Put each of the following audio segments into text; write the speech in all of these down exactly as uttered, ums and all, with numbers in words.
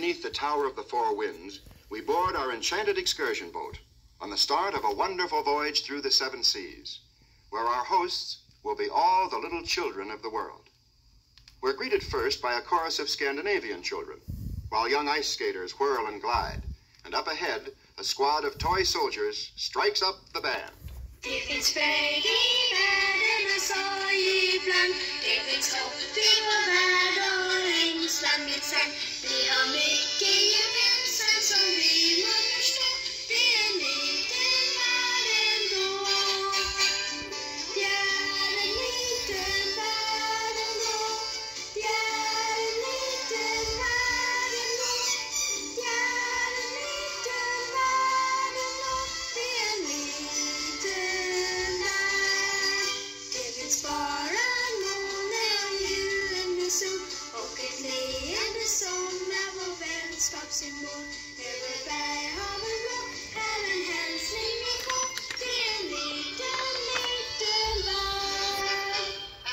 beneath the Tower of the Four Winds, we board our enchanted excursion boat on the start of a wonderful voyage through the seven seas, where our hosts will be all the little children of the world. We're greeted first by a chorus of Scandinavian children, while young ice skaters whirl and glide, and up ahead, a squad of toy soldiers strikes up the band. Det finns färg i världen och sorg ibland. Det finns hopp i vår värld och ängslan vid sang. Vi har mycket gemensamt som vi må förstå. Det är en liten värld ändå. Det är en liten värld ändå. Det är en liten värld ändå. Det är en liten värld ändå. Det är en liten värld. Det finns bara en måne och julen sol och ett leende som är vår vänskapssymbol. Över berg, hav och blå är en hälsning vi får. Det är en liten, liten värld.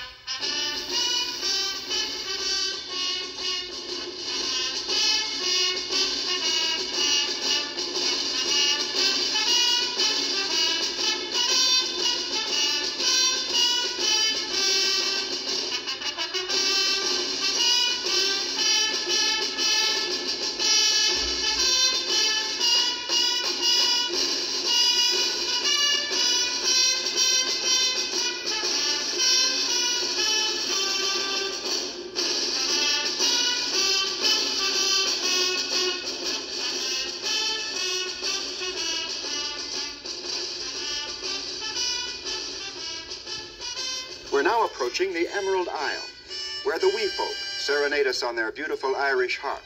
We're now approaching the Emerald Isle, where the wee folk serenade us on their beautiful Irish harp.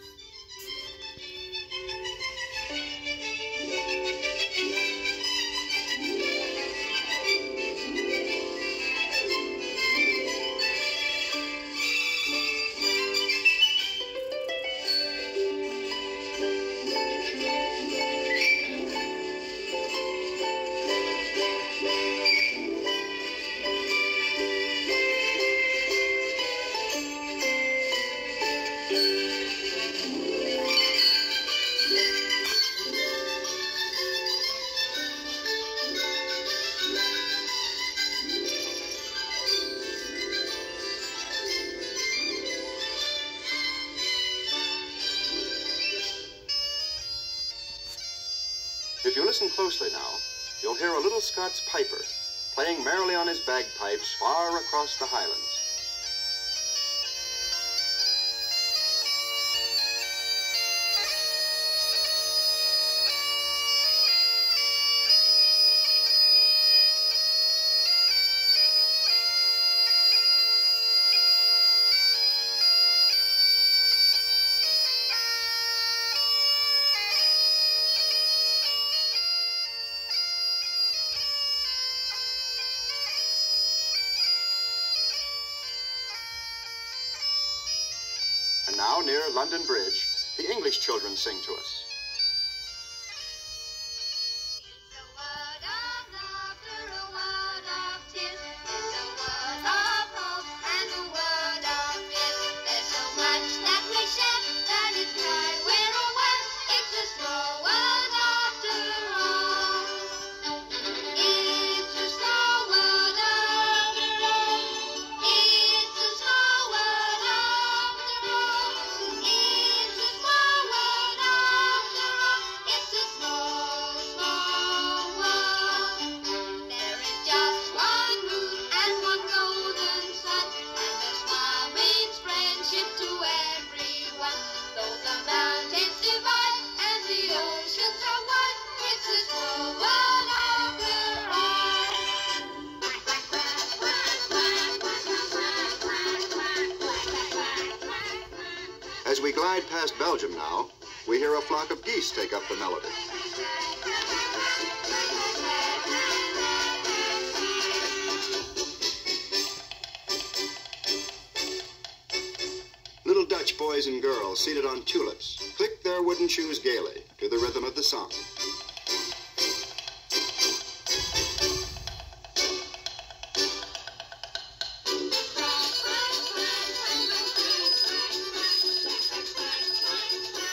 If you listen closely now, you'll hear a little Scots piper playing merrily on his bagpipes far across the highlands. And now, near London Bridge, the English children sing to us. It's a word of laughter, a word of tears. It's a word of hope and a word of fear. There's so much that we share that it's right we're aware. It's a small word after all. It's a small word after all. It's a small word after all. It's a small word after all. It's a small, small word. There is just one moon and one golden sun, and a smile means friendship to everyone. Though the mountains divide and the oceans are wide, it's a small word after all. Quack, quack, quack, quack, quack, quack, quack, quack, quack, quack, quack, quack, quack. As we glide past Belgium now, we hear a flock of geese take up the melody. Little Dutch boys and girls seated on tulips click their wooden shoes gaily to the rhythm of the song. Quack, quack, quack, quack, quack, quack, quack, quack, quack, quack, quack, quack.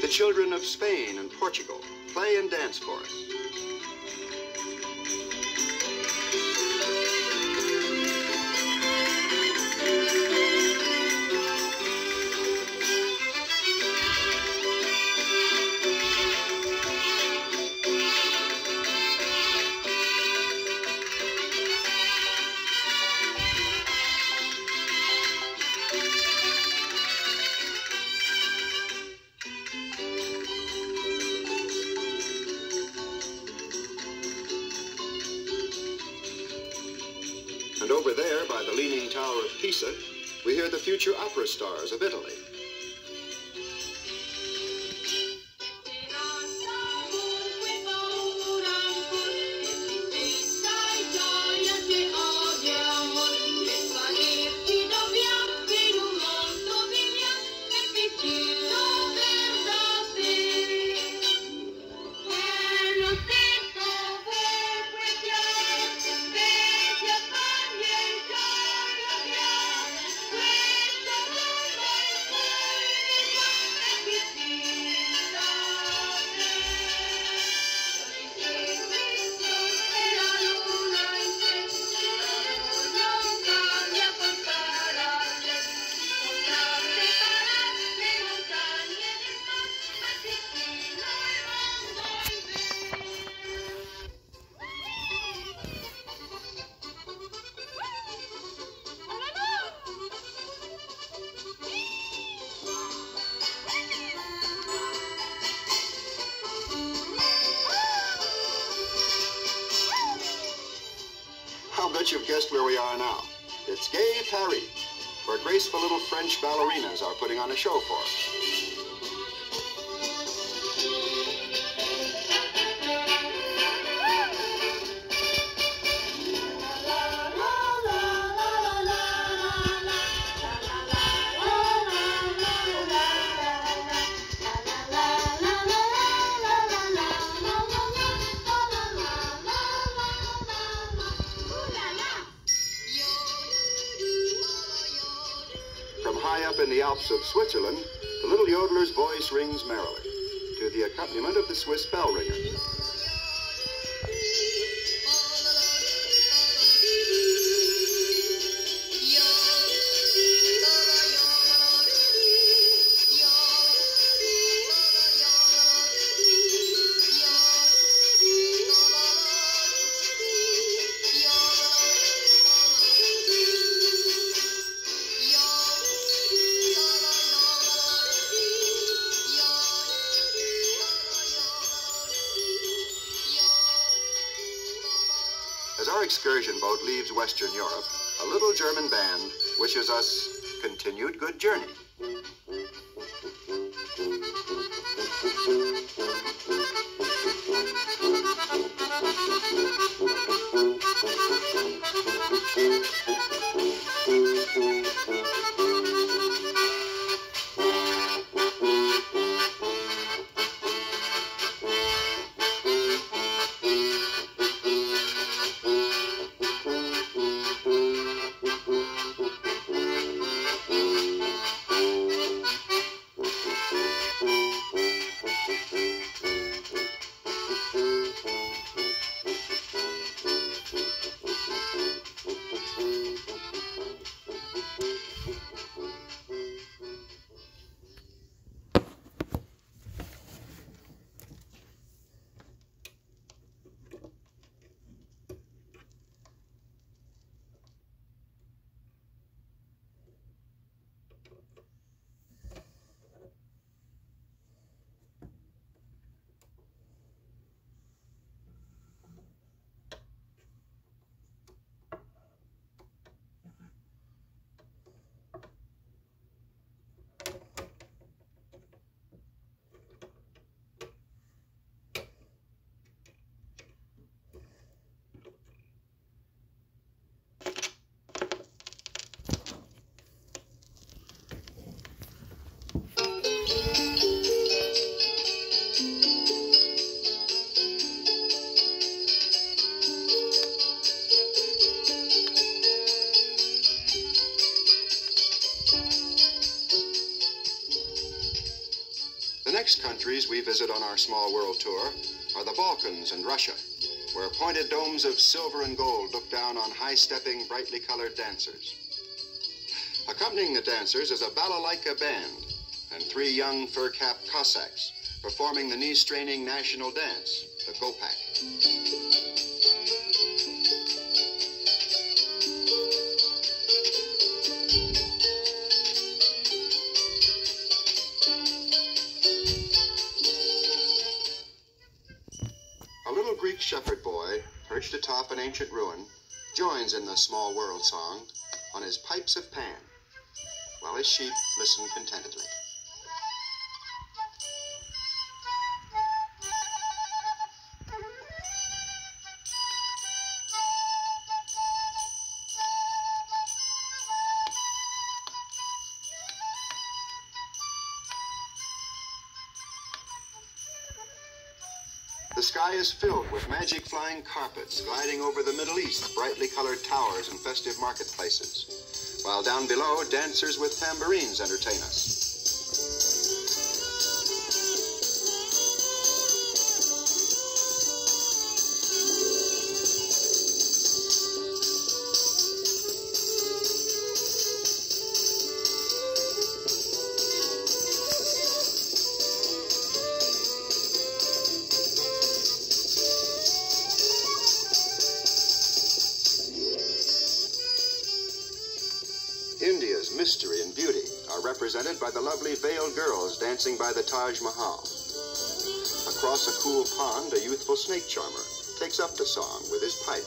the children of Spain and Portugal play and dance for us. And over there, by the Leaning Tower of Pisa, we hear the future opera stars of Italy. I'll bet you've guessed where we are now. It's Gay Paris, where graceful little French ballerinas are putting on a show for us. From high up in the Alps of Switzerland, the little yodeler's voice rings merrily to the accompaniment of the Swiss bell ringers. As our excursion boat leaves Western Europe, a little German band wishes us continued good journey. next countries we visit on our small world tour are the Balkans and Russia, where pointed domes of silver and gold look down on high-stepping, brightly colored dancers. Accompanying the dancers is a balalaika band and three young fur-capped Cossacks performing the knee-straining national dance, the Gopak. A little Greek shepherd boy, perched atop an ancient ruin, joins in the small world song on his pipes of Pan, while his sheep listen contentedly. The sky is filled with magic flying carpets gliding over the Middle East, brightly colored towers and festive marketplaces, while down below, dancers with tambourines entertain us. India's mystery and beauty are represented by the lovely veiled girls dancing by the Taj Mahal. Across a cool pond, a youthful snake charmer takes up the song with his pipe.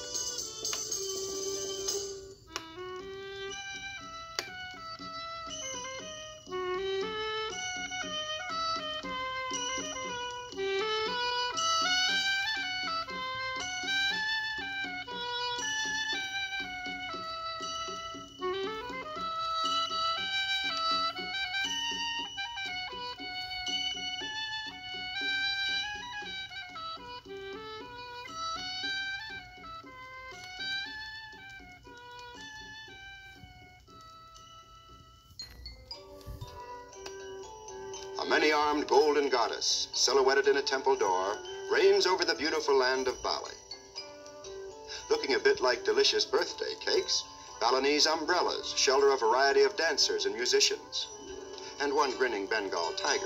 A many-armed golden goddess, silhouetted in a temple door, reigns over the beautiful land of Bali. Looking a bit like delicious birthday cakes, Balinese umbrellas shelter a variety of dancers and musicians, and one grinning Bengal tiger.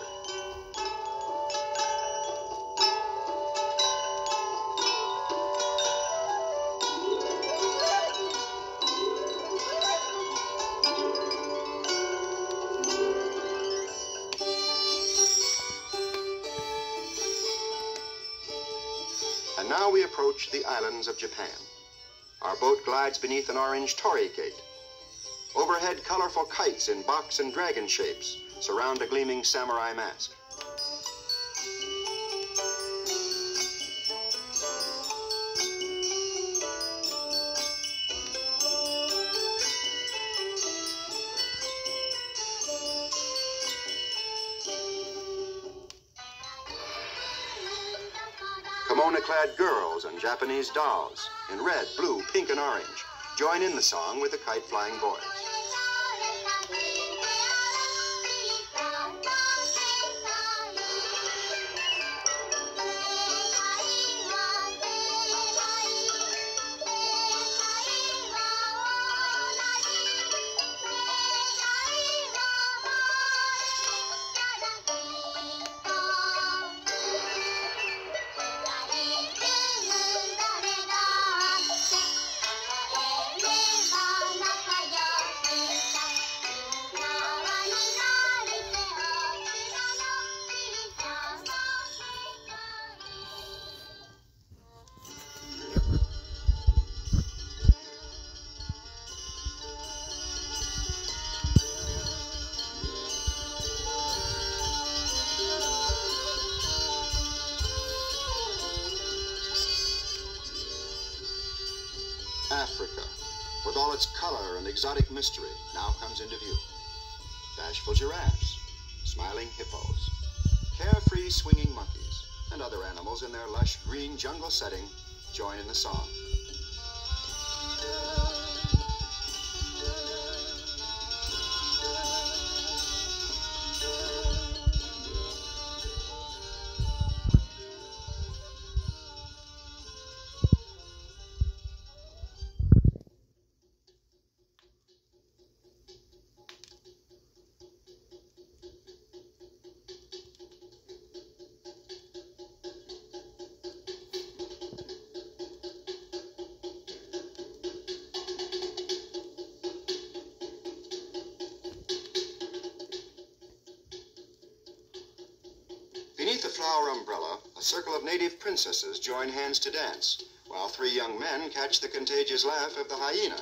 And now we approach the islands of Japan. Our boat glides beneath an orange torii gate. Overhead, colorful kites in box and dragon shapes surround a gleaming samurai mask. Kimono-clad girls and Japanese dolls in red, blue, pink, and orange join in the song with the kite-flying boys. Africa, with all its color and exotic mystery, now comes into view. Bashful giraffes, smiling hippos, carefree swinging monkeys, and other animals in their lush green jungle setting join in the song. umbrella, a circle of native princesses join hands to dance, while three young men catch the contagious laugh of the hyena.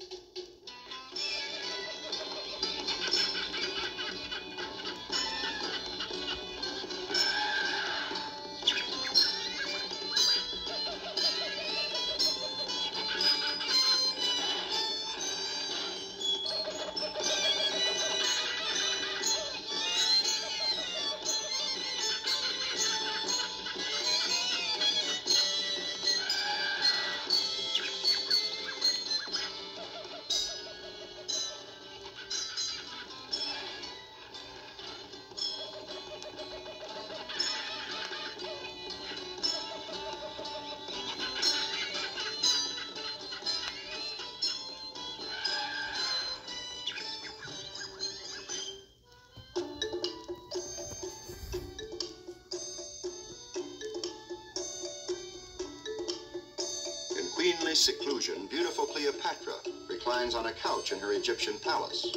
Queenly seclusion, beautiful Cleopatra reclines on a couch in her Egyptian palace.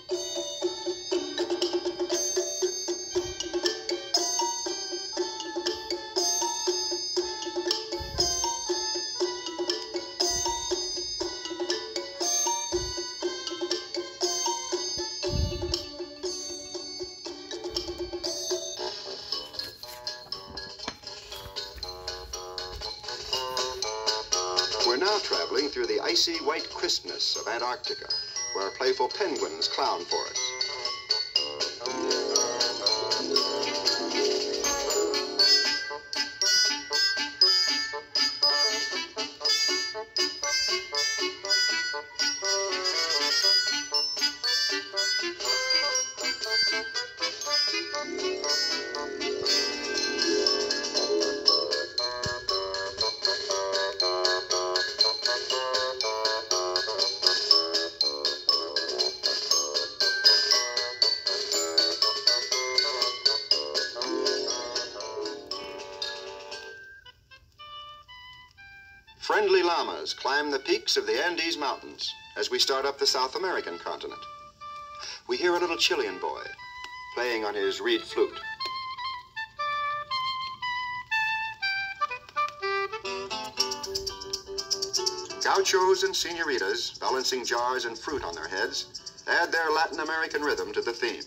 We're now traveling through the icy white crispness of Antarctica, where playful penguins clown for us. Friendly llamas climb the peaks of the Andes Mountains as we start up the South American continent. We hear a little Chilean boy playing on his reed flute. Gauchos and senoritas, balancing jars and fruit on their heads, add their Latin American rhythm to the theme.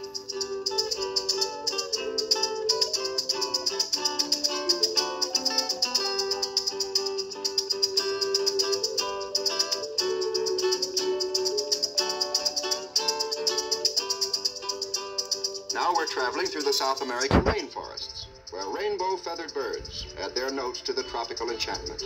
Now we're traveling through the South American rainforests, where rainbow-feathered birds add their notes to the tropical enchantment.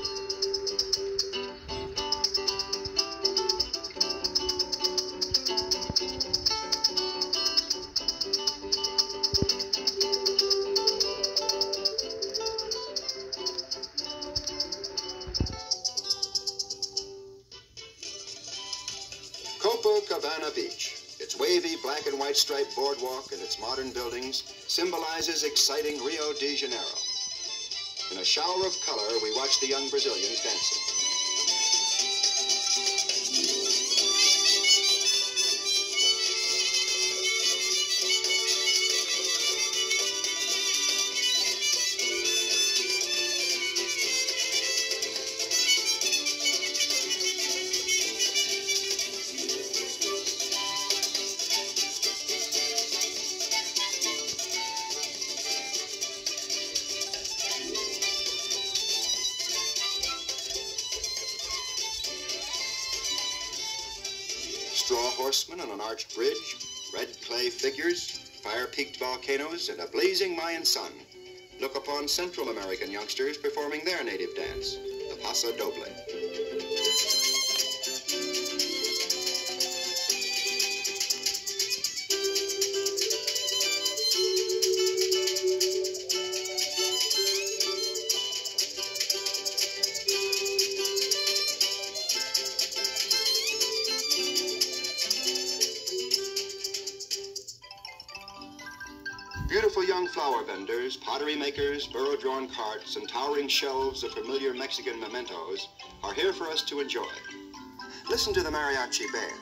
Copacabana Beach. Its wavy black and white striped boardwalk and its modern buildings symbolizes exciting Rio de Janeiro. In a shower of color, we watch the young Brazilians dancing. Straw horsemen on an arched bridge, red clay figures, fire-peaked volcanoes, and a blazing Mayan sun look upon Central American youngsters performing their native dance, the Paso Doble. Beautiful young flower vendors, pottery makers, burro-drawn carts, and towering shelves of familiar Mexican mementos are here for us to enjoy. Listen to the mariachi band.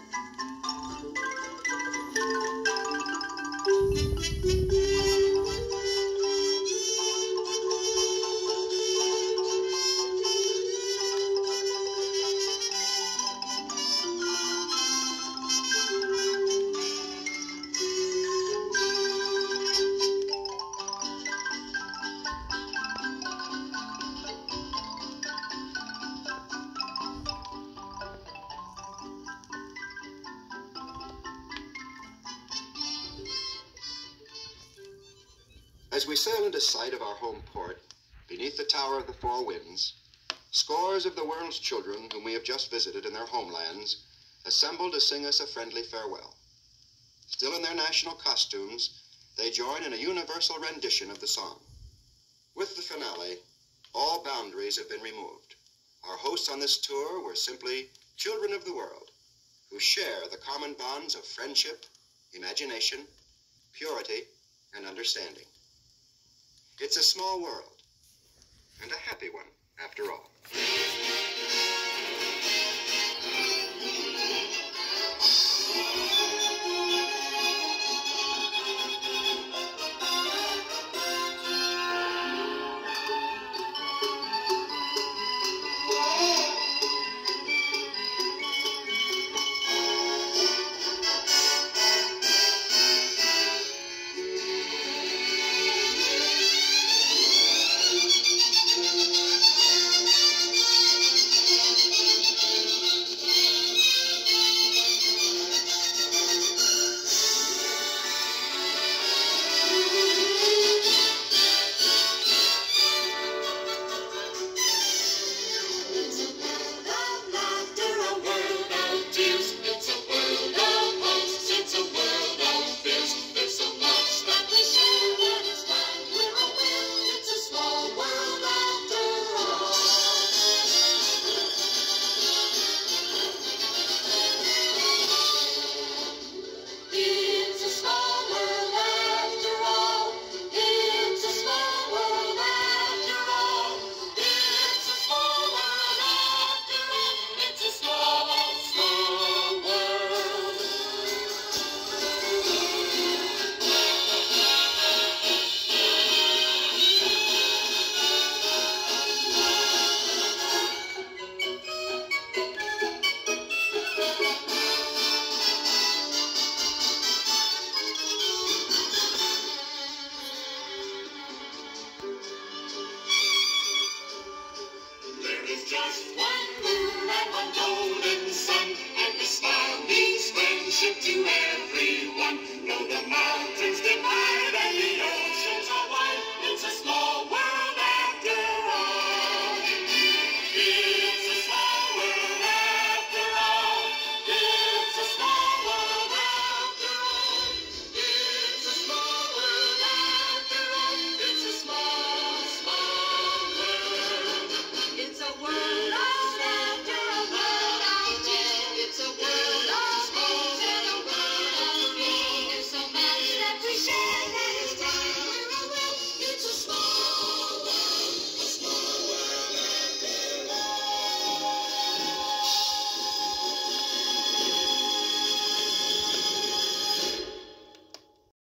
As we sail into sight of our home port, beneath the Tower of the Four Winds, scores of the world's children whom we have just visited in their homelands assemble to sing us a friendly farewell. Still in their national costumes, they join in a universal rendition of the song. With the finale, all boundaries have been removed. Our hosts on this tour were simply children of the world who share the common bonds of friendship, imagination, purity, and understanding. It's a small world, and a happy one, after all.